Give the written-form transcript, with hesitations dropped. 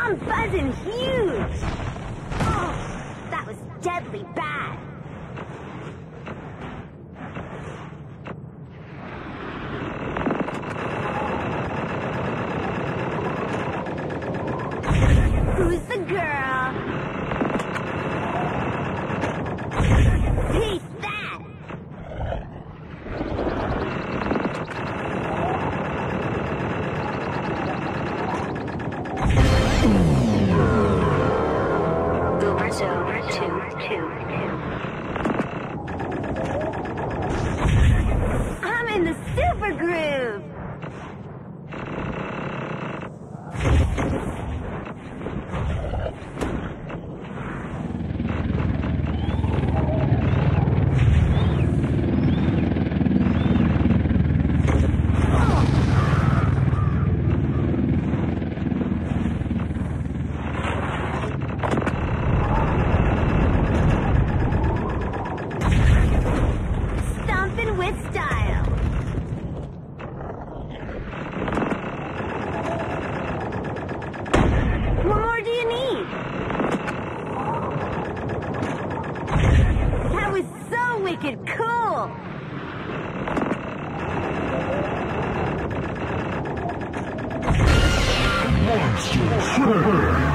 I'm buzzing huge! Oh, that was deadly bad. Who's the girl? Peace that! Uber's over 222. I'm in the super groove! With style. What more do you need? That was so wicked cool. Monster Train!